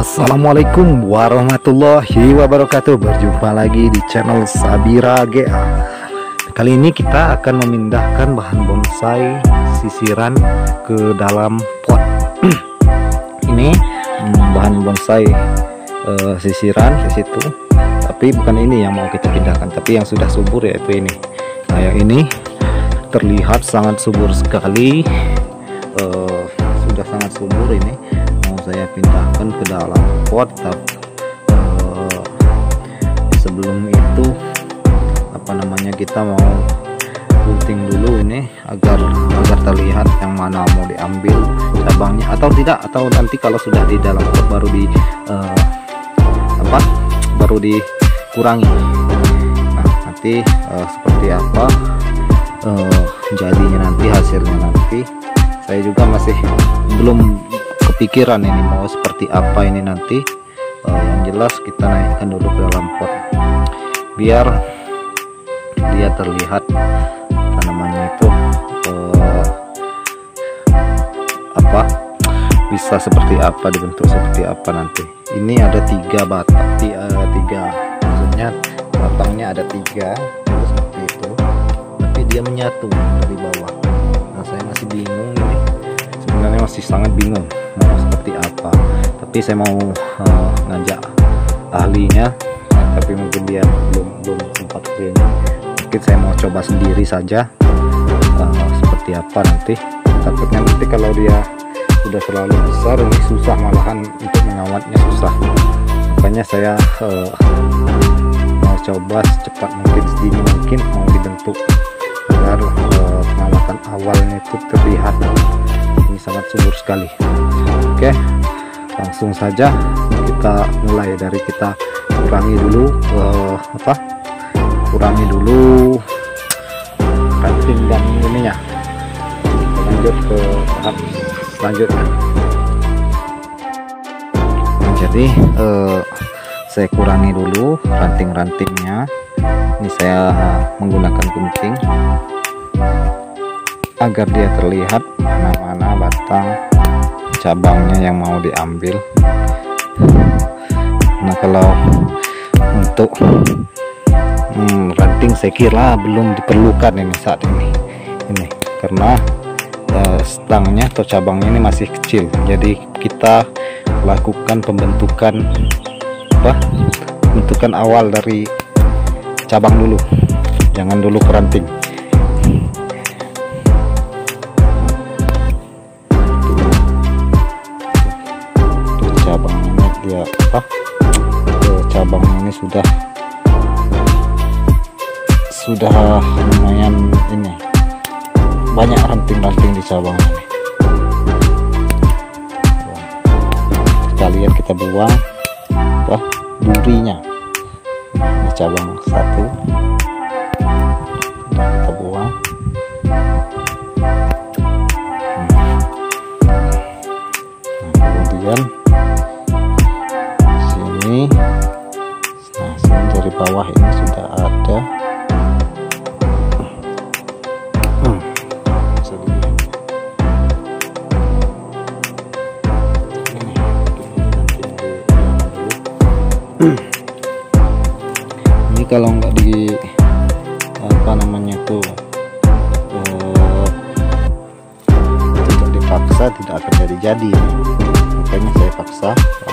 Assalamualaikum warahmatullahi wabarakatuh. Berjumpa lagi di channel Sabira GA. Kali ini kita akan memindahkan bahan bonsai sisiran ke dalam pot. Ini bahan bonsai sisiran di situ. Tapi bukan ini yang mau kita pindahkan, tapi yang sudah subur, yaitu ini. Nah, yang ini terlihat sangat subur sekali. Sudah sangat subur ini. Saya pindahkan ke dalam pot. Sebelum itu kita mau gunting dulu ini agar terlihat yang mana mau diambil cabangnya atau tidak, atau nanti kalau sudah di dalam pot baru dikurangi. Nah, nanti seperti apa jadinya nanti, hasilnya nanti. Saya juga masih belum kepikiran ini mau seperti apa ini nanti. Yang jelas kita naikkan dulu ke dalam pot biar dia terlihat bisa seperti apa, dibentuk seperti apa nanti. Ini ada tiga batang, maksudnya batangnya ada tiga seperti itu, tapi dia menyatu dari bawah. Nah, saya masih bingung ini, sebenarnya masih sangat bingung mau seperti apa, tapi saya mau ngajak ahlinya, tapi mungkin dia belum sempat ini. Mungkin saya mau coba sendiri saja seperti apa nanti. Takutnya nanti kalau dia sudah terlalu besar ini susah, malahan untuk mengawatnya susah. Makanya saya mau coba secepat mungkin, sedini mungkin mau dibentuk agar pengawatan awalnya itu terlihat. Ini sangat subur sekali. Oke, langsung saja kita mulai dari kita kurangi dulu ranting dan ininya. Lanjut ke tahap selanjutnya. Jadi saya kurangi dulu ranting-rantingnya. Ini saya menggunakan gunting agar dia terlihat mana-mana batang cabangnya yang mau diambil. Nah, kalau untuk ranting saya kira belum diperlukan ini saat ini karena stangnya atau cabangnya ini masih kecil. Jadi kita lakukan pembentukan awal dari cabang dulu, jangan dulu ke ranting. Cabangnya dia cabangnya ini sudah lumayan ini, banyak ranting-ranting di cabang ini. Sekalian kita buang durinya. Ini cabang satu, kita buang. Nah, kemudian sini, sini dari bawah ini sudah ada. Ini kalau nggak tidak dipaksa tidak akan jadi, makanya saya paksa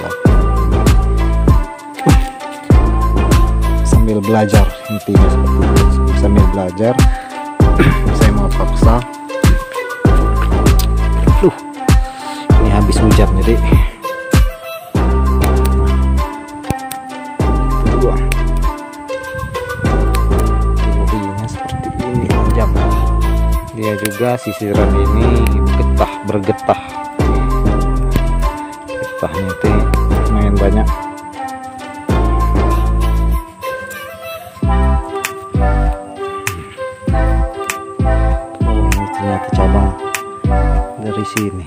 sambil belajar. Intinya seperti itu, sambil belajar saya mau paksa. Ini habis hujan jadi dia juga sisiran ini bergetah. Getahnya itu lumayan banyak. Ini ternyata cabang dari sini.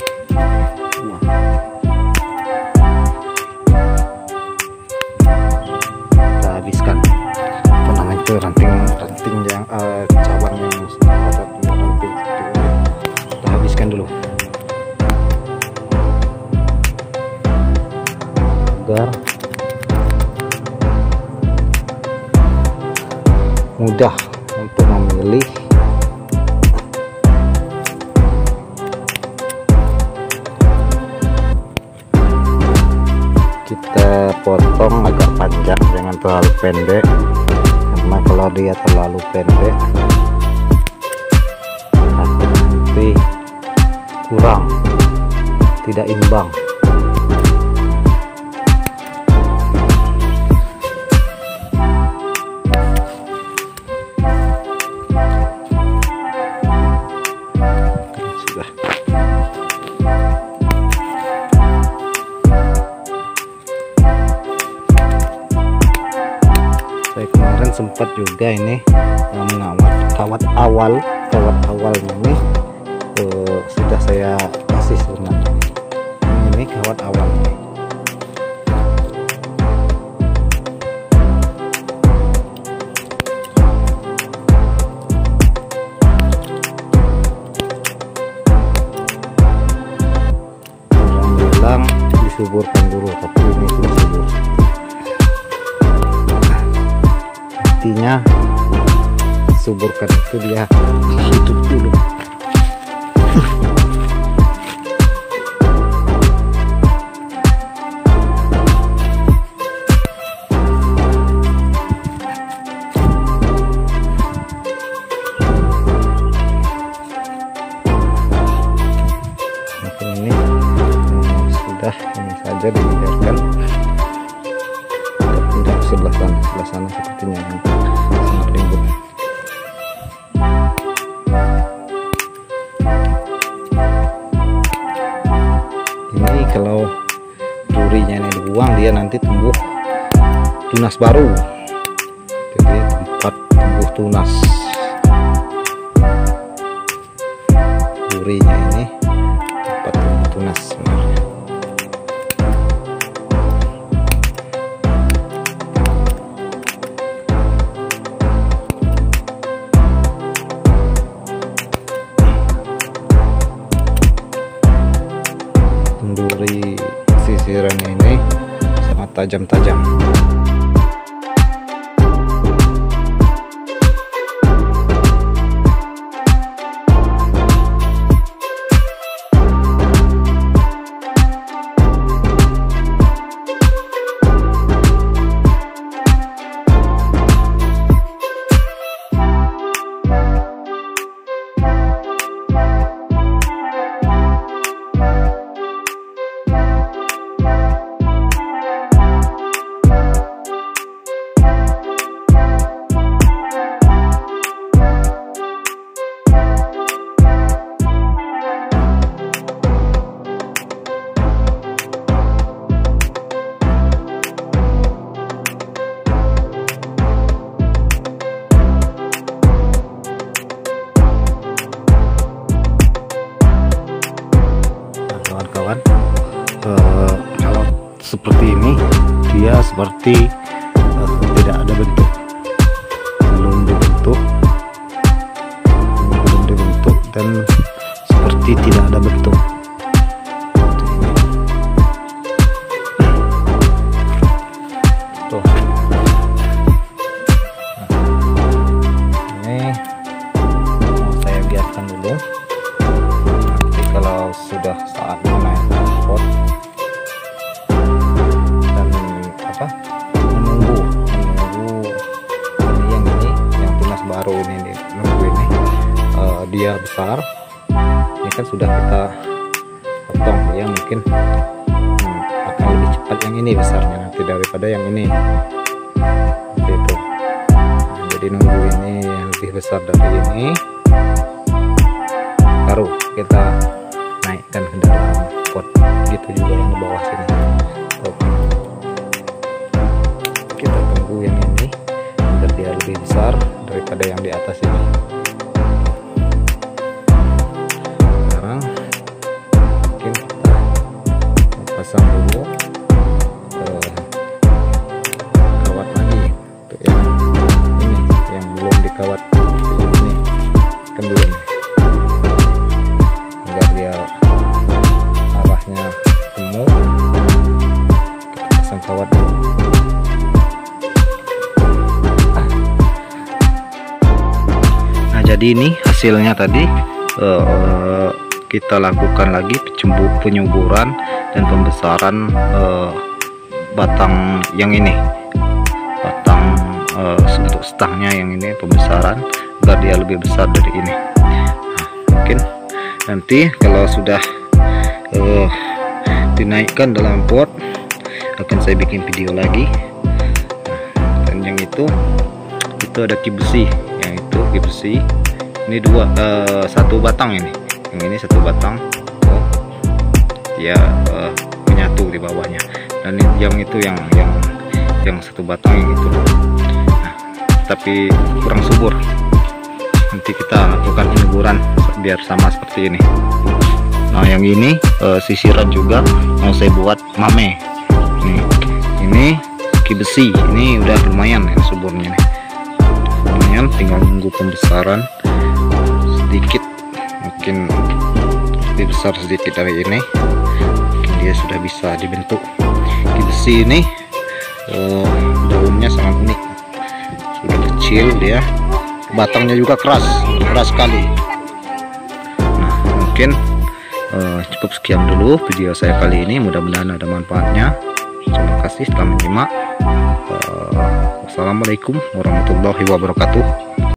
Kita habiskan ranting yang cabang yang kita habiskan dulu. agar mudah untuk memilih. Kita potong agak panjang, jangan terlalu pendek, karena kalau dia terlalu pendek nanti kurang, tidak imbang. Saya kemarin sempat juga ini mengawat kawat awal ini sudah saya kasih sebenarnya. Ini kawat awal ini. Orang bilang disuburkan dulu, tapi ini sudah subur. Artinya suburkan itu dia hidup dulu. Mungkin ini sudah, ini saja dibiarkan. Pindah ke sebelah sana sepertinya yang sangat rimbun. Ini kalau durinya ini dibuang, dia nanti tumbuh tunas baru, jadi tempat tumbuh tunas durinya ini, tempat tumbuh tunas sebenarnya. Duri sisiran ini sangat tajam-tajam. Kawan-kawan, kalau seperti ini dia seperti tidak ada bentuk, belum dibentuk dan seperti tidak ada bentuk. Tuh. Ini saya biarkan dulu. Kalau sudah saatnya naik pot dan menunggu ini yang tunas baru ini nunggu ini dia besar. Ini kan sudah kita potong, ya mungkin akan lebih cepat yang ini besarnya nanti daripada yang ini, gitu. Jadi nunggu ini yang lebih besar dari ini, baru kita naikkan ke dalam pot. Gitu juga yang di bawah sini. Kita tunggu yang ini agar dia lebih besar daripada yang di atas ini. Sekarang mungkin kita pasang dulu kawat lagi untuk yang ini, yang belum dikawat. Ini kan belum, agar dia arahnya temu. Kita pasang kawat dulu. Nah, jadi ini hasilnya tadi. Kita lakukan lagi penyuburan dan pembesaran batang yang ini, batang untuk stangnya yang ini, pembesaran agar dia lebih besar dari ini. Nah, mungkin nanti kalau sudah dinaikkan dalam pot akan saya bikin video lagi. Dan yang itu ada ki besi, yang itu ki besi. Ini satu batang ini. Yang ini satu batang, dia menyatu di bawahnya, dan yang itu yang satu batang yang itu, nah, tapi kurang subur. Nanti kita lakukan penyuburan biar sama seperti ini. Nah, yang ini sisiran juga mau saya buat mame. Ini ki besi, ini udah lumayan ya suburnya nih. Lumayan, tinggal nunggu pembesaran sedikit, mungkin lebih besar sedikit dari ini, mungkin dia sudah bisa dibentuk. Ki besi ini daunnya sangat unik, sudah kecil dia, batangnya juga keras sekali. Nah, mungkin cukup sekian dulu video saya kali ini, mudah-mudahan ada manfaatnya. Terima kasih telah menyimak. Wassalamualaikum warahmatullahi wabarakatuh.